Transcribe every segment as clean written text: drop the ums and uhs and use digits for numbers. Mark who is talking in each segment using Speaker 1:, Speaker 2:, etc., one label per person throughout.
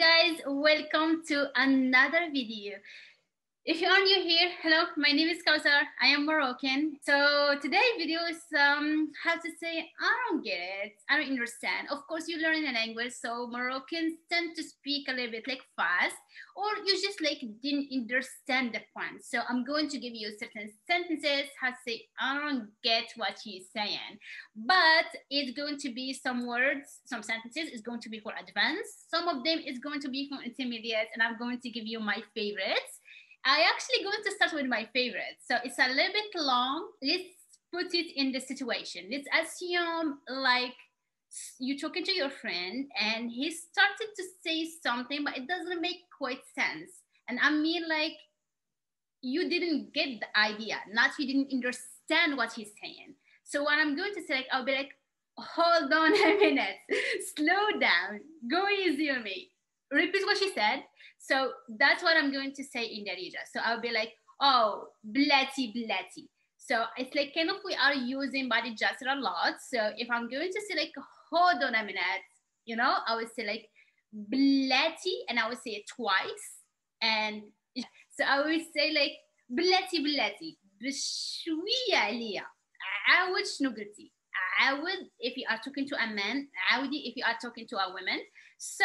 Speaker 1: guys, welcome to another video. If you are new here, hello, my name is Kausar. I am Moroccan. So today's video is how to say I don't get it, I don't understand. Of course, you learn in language, so Moroccans tend to speak a little bit like fast, or you just like didn't understand the point. So I'm going to give you certain sentences, how to say I don't get what he's saying. But it's going to be some words, some sentences is going to be for advanced. Some of them is going to be for intermediate, and I'm going to give you my favorites. I actually going to start with my favorite. So it's a little bit long. Let's put it in the situation. Let's assume like you're talking to your friend and he started to say something, but it doesn't make quite sense. And I mean like you didn't get the idea, not you didn't understand what he's saying. So what I'm going to say, like, I'll be like, hold on a minute, slow down, go easy on me. Repeat what she said. So that's what I'm going to say in Darija. So I'll be like, oh, blatty. So it's like kind of we are using body gesture a lot. So if I'm going to say like, hold on a minute, you know, I would say like blatty, and I would say it twice. And so I would say like blatty, بشوية عليا, عاود شنو قلتي. عاود if you are talking to a man, عاودي if you are talking to a woman. So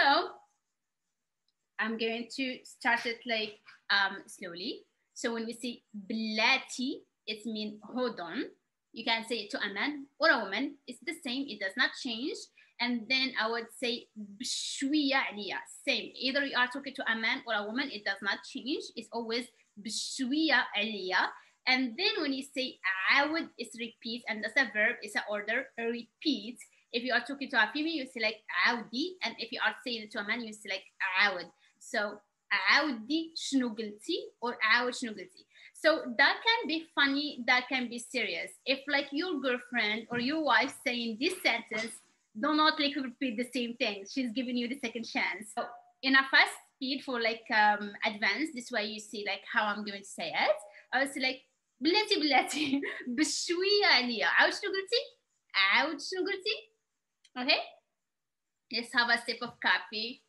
Speaker 1: I'm going to start it like slowly. So when we say blatty, it means hold on. You can say it to a man or a woman. It's the same. It does not change. And then I would say بشوية عليا. Same. Either you are talking to a man or a woman, it does not change. It's always بشوية عليا. And then when you say عاود, it's repeat, and that's a verb. It's an order. Repeat. If you are talking to a female, you say like عاودي, and if you are saying it to a man, you say like عاود. So عاودي شنو قلتي or عاود شنو قلتي. So that can be funny, that can be serious. If like your girlfriend or your wife saying this sentence, do not like repeat the same thing. She's giving you the second chance. So in a fast speed for like advanced, this way you see like how I'm going to say it. I would say like بلاتي بشوية عليا. عاود شنو قلتي؟ عاود شنو قلتي? Okay? Let's have a sip of coffee.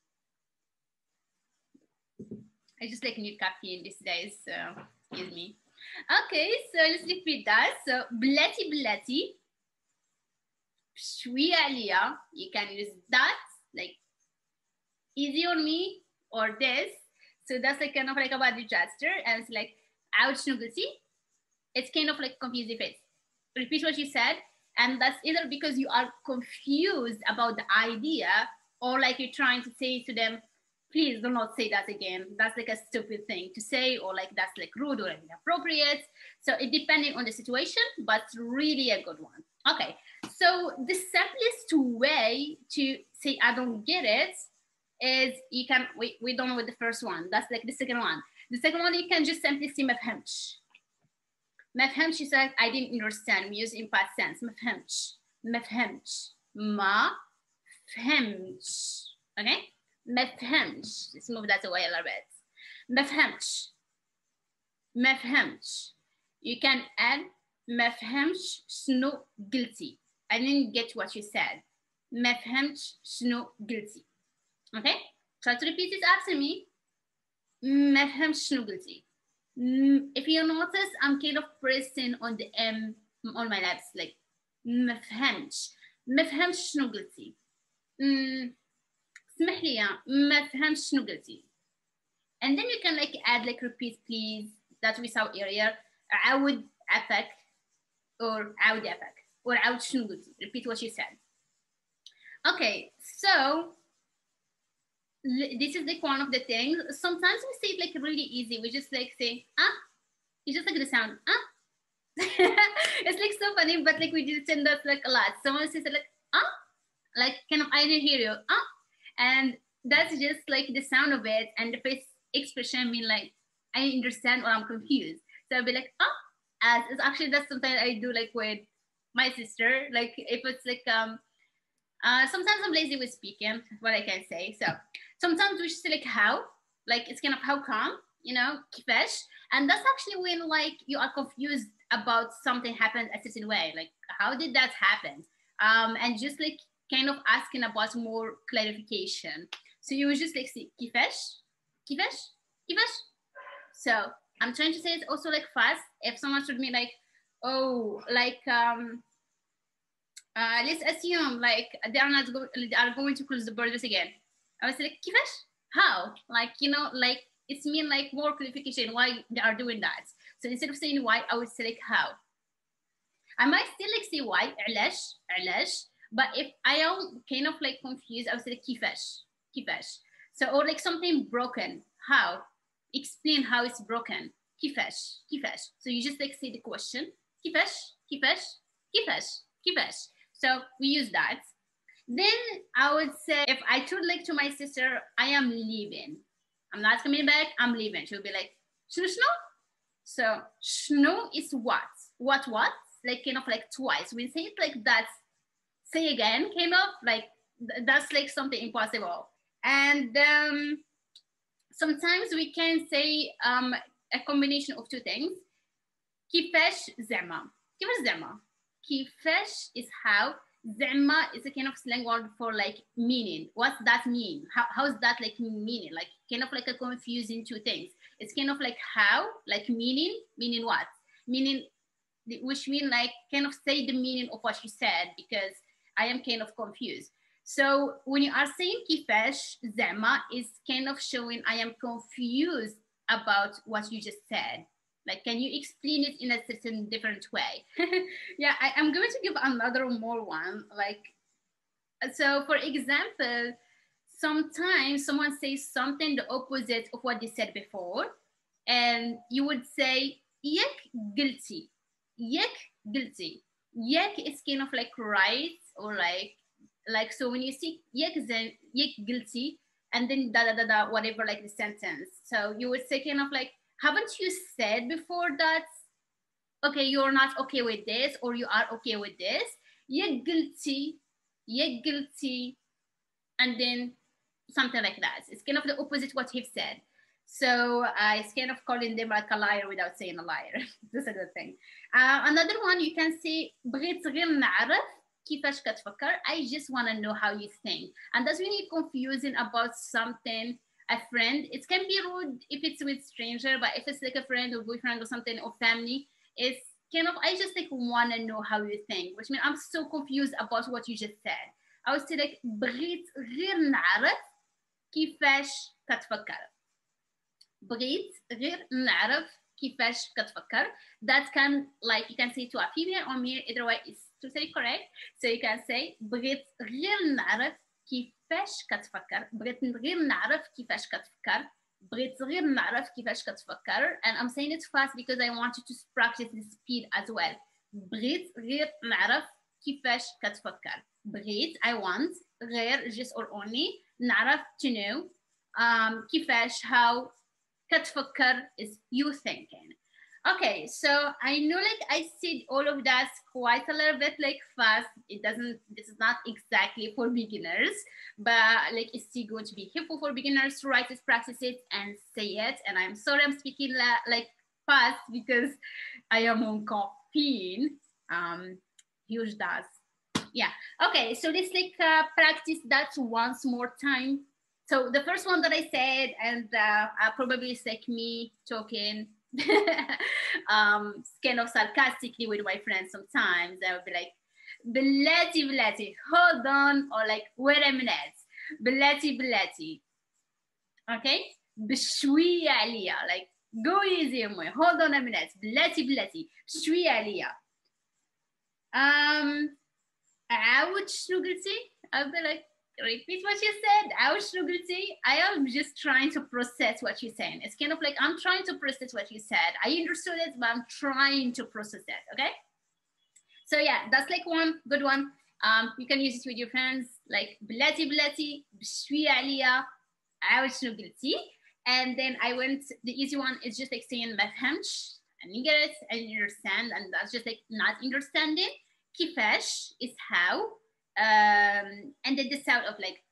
Speaker 1: I just like need coffee in these days, so excuse me. Okay, so let's repeat that. So بلاتي بشوية عليا. You can use that like easy on me or this. So that's like kind of like a body gesture, and it's like عاود شنو قلتي. It's kind of like confusing face. Repeat what you said, and that's either because you are confused about the idea, or like you're trying to say to them, please do not say that again. That's like a stupid thing to say, or like that's like rude or inappropriate. So it depending on the situation, but really a good one. Okay, so the simplest way to say I don't get it is you can, we don't know with the first one. That's like the second one. The second one, you can just simply say ما فهمتش. ما فهمتش, she said I didn't understand. We use in past tense. ما فهمتش. ما فهمتش. Okay? ما فهمتش. Let's move that away a little bit. ما فهمتش. You can add ما فهمتش شنو قلتي. I didn't get what you said. ما فهمتش شنو قلتي. Okay? Try to repeat it after me. ما فهمتش شنو قلتي. If you notice, I'm kind of pressing on the M on my lips, like ما فهمتش شنو قلتي. اسمح لي ما فهمتش شنو قلتي. And then you can like add like repeat please, that we saw earlier. عاود عفاك or عاود عفاك or عاود شنو قلتي. Repeat what you said. Okay, so this is like one of the things. Sometimes we say it like really easy. We just like say it's just like the sound it's like so funny, but like we just send that like a lot. Someone says like like kind of I didn't hear you and that's just like the sound of it, and the face expression mean like I understand or I'm confused. So I'll be like as it's actually that's something I do like with my sister. Like if it's like sometimes I'm lazy with speaking, what I can say. So sometimes we just say like how, like it's kind of how come, you know, كيفاش. And that's actually when like you are confused about something happened a certain way, like how did that happen? And just like kind of asking about more clarification. So you would just like say كيفاش كيفاش كيفاش. So I'm trying to say it also like fast. If someone told me like, oh, like let's assume like they are going to close the borders again. I was like, كيفاش? How? Like, you know, like it's mean like more clarification why they are doing that. So instead of saying why, I would say like how. I might still like say why, علاش, but if I am kind of like confused, I would say like كيفاش. So, or like something broken, how? Explain how it's broken. كيفاش. So you just like say the question, كيفاش. So we use that. Then I would say if I told like to my sister, I am leaving, I'm not coming back, I'm leaving, she'll be like, شنو? So شنو is what? Like kind of like twice. We say it like that, say again, kind of like that's like something impossible. And sometimes we can say a combination of two things. كيفاش زعما. كيفاش is how. زعما is a kind of slang word for like meaning. What's that mean? How is that like meaning? Like kind of like a confusing two things. It's kind of like how, like meaning what? Meaning, which mean like kind of say the meaning of what you said, because I am kind of confused. So when you are saying كيفاش زعما is kind of showing I am confused about what you just said. Like, can you explain it in a certain different way? Yeah, I'm going to give another more one. Like, so for example, sometimes someone says something the opposite of what they said before, and you would say ياك قلتي. ياك is kind of like right, or like so when you see ياك قلتي and then da whatever, like the sentence. So you would say kind of like, haven't you said before that, okay, you're not okay with this, or you are okay with this? ياك قلتي, and then something like that. It's kind of the opposite what he said. So it's kind of calling them like a liar without saying a liar. This is a good thing. Another one, you can say بغيت غير نعرف كيفاش كتفكر. I just want to know how you think. And that's really confusing about something. A friend, it can be rude if it's with stranger, but if it's like a friend or boyfriend or something, or family, it's kind of, I just like want to know how you think, which means I'm so confused about what you just said. I would say like بغيت غير نعرف كيفاش كتفكر. بغيت غير نعرف كيفاش كتفكر. That can, like, you can say to a female or male, either way is totally correct. So you can say بغيت غير نعرف كيفاش كتفكر. بغيت غير نعرف كيفاش كتفكر. بغيت غير نعرف كيفاش كتفكر. And I'm saying it fast because I want you to practice the speed as well. بغيت غير نعرف كيفاش كتفكر. بغيت, I want, غير, just or only, نعرف, to know, كيفاش, how, كتفكر is you thinking. Okay, so I know like I said all of that quite a little bit like fast. This is not exactly for beginners, but like it's still going to be helpful for beginners to write it, practice it, and say it. And I'm sorry I'm speaking like fast because I am on caffeine. Huge dose. Yeah. Okay, so let's like practice that once more time. So the first one that I said, and probably it's like me talking kind of sarcastically with my friends sometimes. I would be like, بلاتي, hold on, or like, wait a minute, بلاتي. Okay? بشوية عليا, like, go easy on me, hold on a minute, بلاتي, بشوية عليا. عاود شنو قلتي? I'll be like, repeat what you said. عاود شنو قلتي? I am just trying to process what you're saying. It's kind of like I'm trying to process what you said. I understood it, but I'm trying to process it. Okay? So yeah, that's like one good one. You can use it with your friends, like بلاتي, بشوية عليا, عاود شنو قلتي? And then I went, the easy one is just like saying ما فهمتش, and you get it, and you understand, and that's just like not understanding. كيفاش is how, and then the sound of like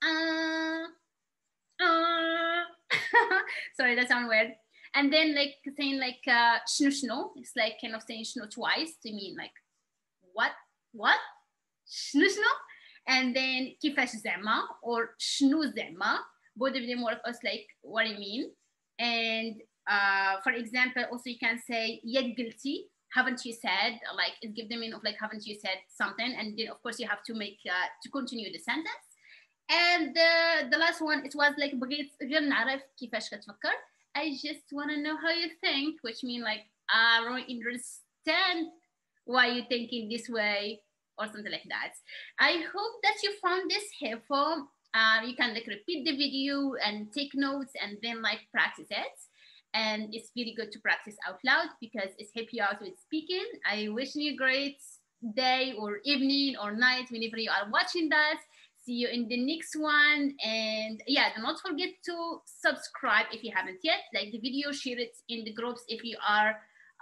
Speaker 1: sorry, that sounds weird. And then like saying like شنو, it's like kind of saying شنو twice to mean like what شنو. And then كيفاش زعما, or شنو زعما, both of them more of us like what I mean. And for example, also you can say yet guilty. Haven't you said, like it give the meaning of like haven't you said something, and then of course you have to make to continue the sentence. And the last one, it was like بغيت غير نعرف كيفاش كتفكر. I just want to know how you think, which mean like I don't understand why you're thinking this way or something like that. I hope that you found this helpful. You can like repeat the video and take notes and then like practice it. And it's really good to practice out loud because it's help you out with speaking. I wish you a great day or evening or night whenever you are watching that. See you in the next one. And yeah, do not forget to subscribe if you haven't yet. Like the video, share it in the groups if you are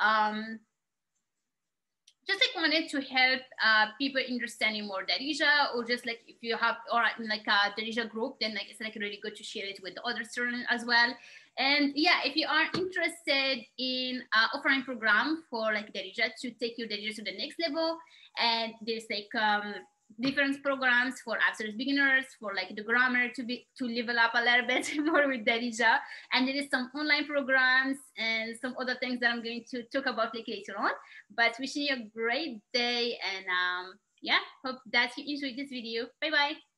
Speaker 1: just like wanted to help people understanding more Darija, or just like if you have or like a Darija group, then like it's like really good to share it with the other students as well. And yeah, if you are interested in offering program for like Darija to take your Darija to the next level, and there's like different programs for absolute beginners, for like the grammar to level up a little bit more with Darija, and there is some online programs and some other things that I'm going to talk about like later on. But wishing you a great day, and yeah, hope that you enjoyed this video. Bye bye.